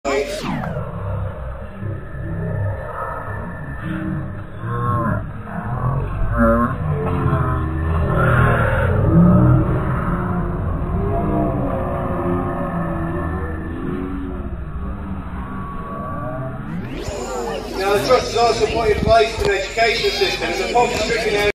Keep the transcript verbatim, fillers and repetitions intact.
Now the trust has also put in place an education system. The poverty-stricken